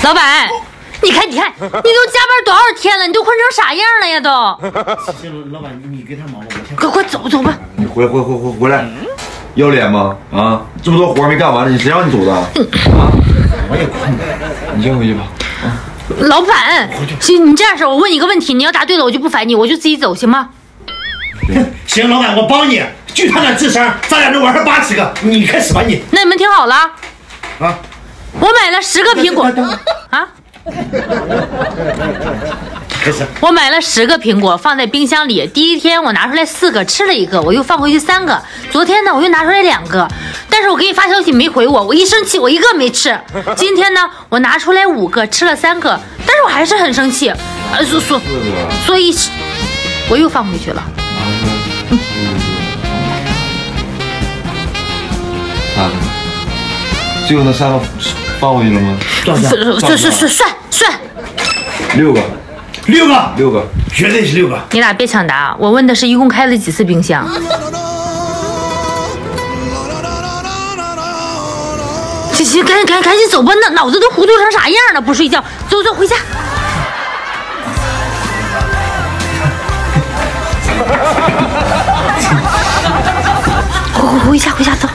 老板，你看，你都加班多少天了？你都混成啥样了呀？都。 行，老板，你给他忙吧，我先。 快走吧。 你回来，要脸吗？啊，这么多活没干完呢，谁让你走的？啊， 我也困了， 你先回去吧。啊， 老板，行，你这样式，我问你个问题，你要答对了，我就不烦你，我就自己走，行吗？ 行，老板，我帮你。就他那智商，咱俩能玩上80个。你开始吧，你。 那你们听好了啊， 我买了10个苹果啊。我买了10个苹果放在冰箱里，第一天我拿出来4个，吃了1个，我又放回去3个。昨天呢，我又拿出来2个，但是我给你发消息没回我，我一生气我1个没吃。今天呢，我拿出来5个，吃了3个，但是我还是很生气，所以我又放回去了。 3个，最后那3个放回去了吗？ 算 6个， 绝对是6个。 你俩别抢答，我问的是一共开了几次冰箱。行，赶紧走吧，脑子都糊涂成啥样了？不睡觉，走回家。回家走。